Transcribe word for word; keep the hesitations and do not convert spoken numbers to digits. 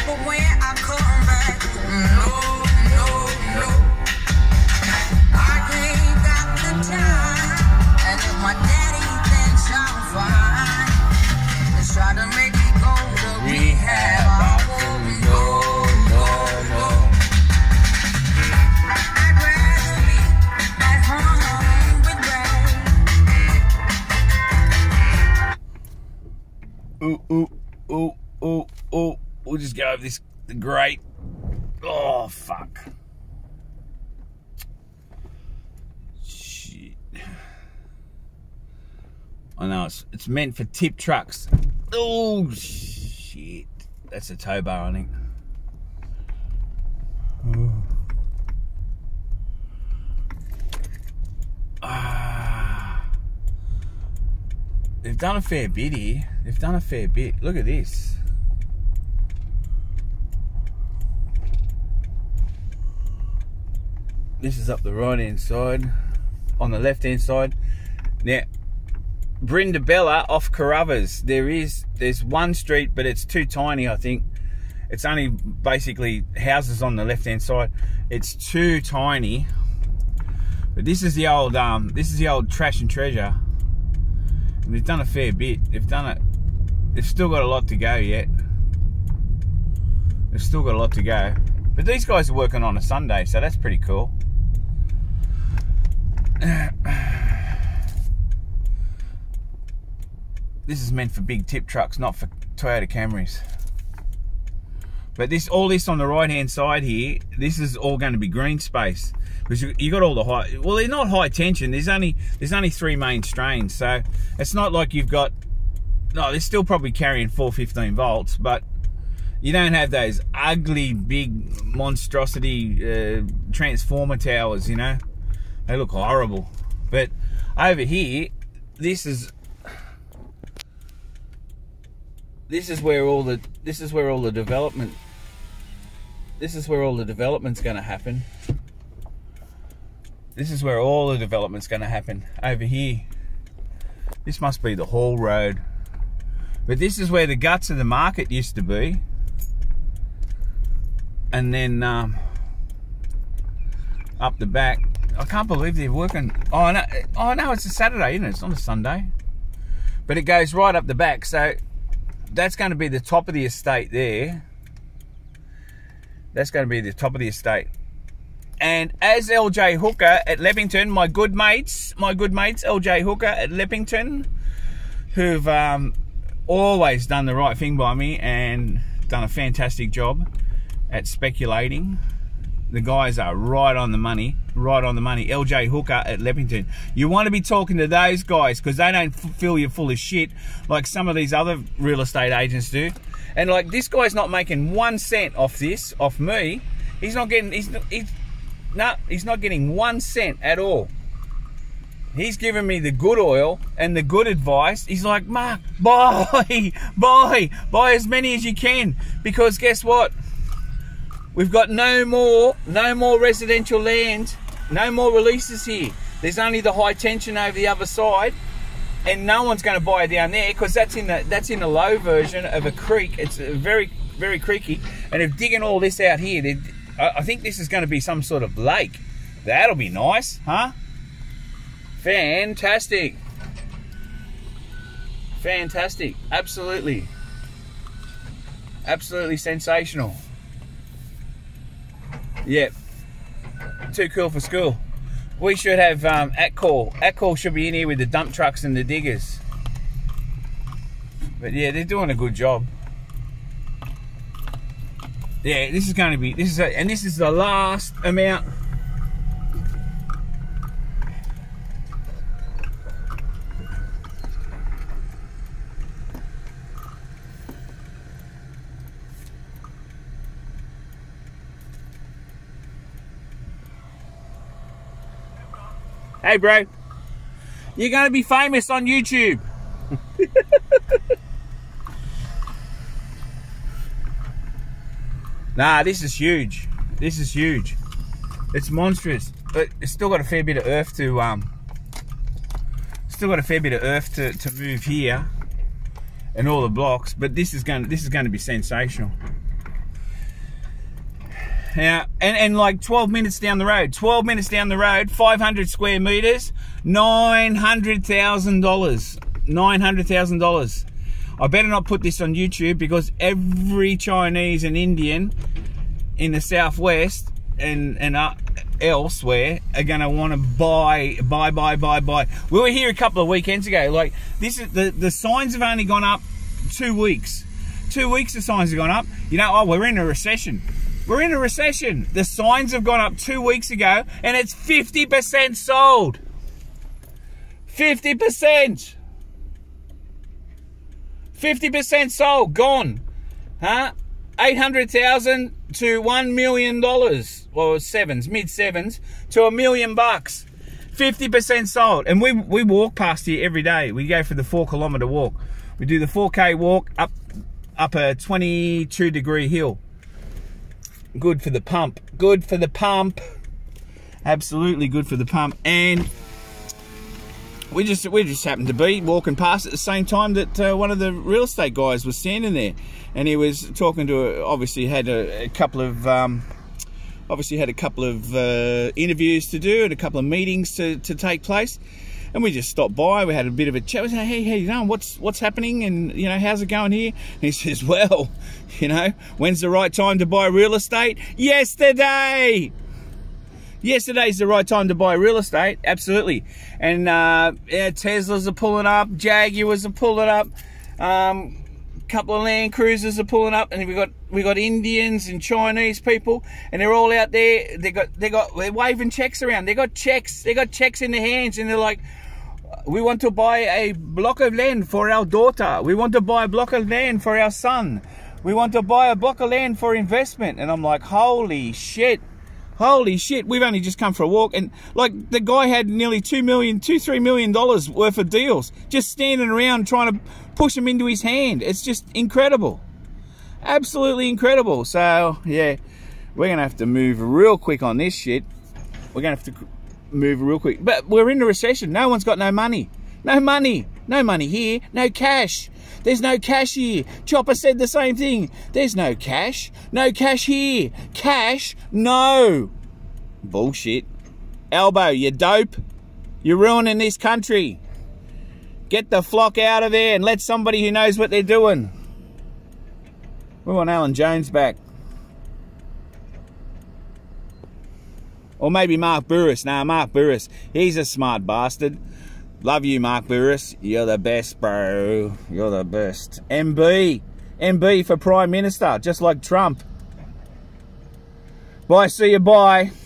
But when I come back, no, no, no. I ain't got the time. And if my daddy thinks I'm fine, let's try to make me go to rehab. I won't go, no, no. I'd rather be at home with Ray. Ooh, ooh, ooh, ooh, ooh. We'll just go over this the grate. Oh, fuck. Shit. I know, it's, it's meant for tip trucks. Oh, shit. That's a tow bar, I think. Oh. Ah. They've done a fair bit here. They've done a fair bit. Look at this. This is up the right hand side. On the left hand side. Now, Brindabella off Carruthers. There is, there's one street, but it's too tiny, I think. It's only basically houses on the left hand side. It's too tiny. But this is the old, um, this is the old Trash and Treasure. And they've done a fair bit. They've done it. They've still got a lot to go yet. They've still got a lot to go. But these guys are working on a Sunday, so that's pretty cool. This is meant for big tip trucks, not for Toyota Camrys. But this, all this on the right hand side here, this is all going to be green space. Because you, you got all the high, well, they're not high tension. There's only there's only three main strains, so it's not like you've got. No, they're still probably carrying four fifteen volts, but you don't have those ugly big monstrosity uh, transformer towers. You know, they look horrible. But over here, this is this is where all the this is where all the development. This is where all the development's going to happen. This is where all the development's going to happen. Over here. This must be the Hall Road. But this is where the guts of the market used to be. And then um, up the back. I can't believe they're working. Oh no, oh, no, it's a Saturday, isn't it? It's not a Sunday. But it goes right up the back. So that's going to be the top of the estate there. That's going to be the top of the estate. And as L J Hooker at Leppington, my good mates, my good mates, L J Hooker at Leppington, who've um, always done the right thing by me and done a fantastic job at speculating. The guys are right on the money, right on the money. L J Hooker at Leppington. You want to be talking to those guys because they don't fill you full of shit like some of these other real estate agents do. And like this guy's not making one cent off this, off me. He's not getting, he's, he's no, he's not getting one cent at all. He's giving me the good oil and the good advice. He's like, Mark, buy, buy, buy as many as you can. Because guess what? We've got no more, no more residential land, no more releases here. There's only the high tension over the other side. And no one's going to buy down there because that's in the that's in the low version of a creek. It's very, very creaky. And if digging all this out here, they, I think this is going to be some sort of lake. That'll be nice, huh? Fantastic. Fantastic. Absolutely. Absolutely sensational. Yep. Too cool for school. We should have um, Atcall. Atcall should be in here with the dump trucks and the diggers. But yeah, they're doing a good job. Yeah, this is going to be, this is, a, and this is the last amount. Hey bro, you're going to be famous on YouTube. Nah, this is huge. This is huge. It's monstrous. But it's still got a fair bit of earth to um still got a fair bit of earth to, to move here and all the blocks, but this is going to this is going to be sensational. Yeah, and, and like twelve minutes down the road, twelve minutes down the road, five hundred square meters, nine hundred thousand dollars. nine hundred thousand dollars. I better not put this on YouTube because every Chinese and Indian in the Southwest and, and uh, elsewhere are going to want to buy, buy, buy, buy, buy. We were here a couple of weekends ago. Like, this is the, the signs have only gone up two weeks. Two weeks the signs have gone up. You know, oh, we're in a recession. We're in a recession. The signs have gone up two weeks ago and it's fifty percent sold. fifty percent. fifty percent sold, gone. Huh? eight hundred thousand to one million dollars. Well, sevens, mid sevens to a million bucks. fifty percent sold. And we, we walk past here every day. We go for the four kilometer walk. We do the four K walk up, up a twenty-two degree hill. Good for the pump. Good for the pump. Absolutely good for the pump. And we just we just happened to be walking past at the same time that uh, one of the real estate guys was standing there, and he was talking to a, obviously had a, a couple of um, obviously had a couple of uh, interviews to do and a couple of meetings to, to take place. And we just stopped by. We had a bit of a chat. We said, hey, how you doing? What's what's happening? And you know, how's it going here? And he says, well, you know, when's the right time to buy real estate? Yesterday. Yesterday's the right time to buy real estate. Absolutely. And uh, yeah, Teslas are pulling up. Jaguars are pulling up. Um, a couple of Land Cruisers are pulling up, and we got we got Indians and Chinese people, and they're all out there. They got they got they're waving checks around. They got checks. They got checks in their hands, and they're like, we want to buy a block of land for our daughter. We want to buy a block of land for our son. We want to buy a block of land for investment. And I'm like, holy shit. Holy shit. We've only just come for a walk. And like the guy had nearly two million, two, three million dollars worth of deals just standing around trying to push them into his hand. It's just incredible. Absolutely incredible. So yeah, we're going to have to move real quick on this shit. We're going to have to move real quick. But we're in a recession. No one's got no money. No money. No money here. No cash. There's no cash here. Chopper said the same thing. There's no cash. No cash here. Cash? No. Bullshit. Elbow, you dope. You're ruining this country. Get the flock out of there and let somebody who knows what they're doing. We want Alan Jones back. Or maybe Mark Bouris. Nah, Mark Bouris. He's a smart bastard. Love you, Mark Bouris. You're the best, bro. You're the best. M B. M B for Prime Minister, just like Trump. Bye, see you, bye.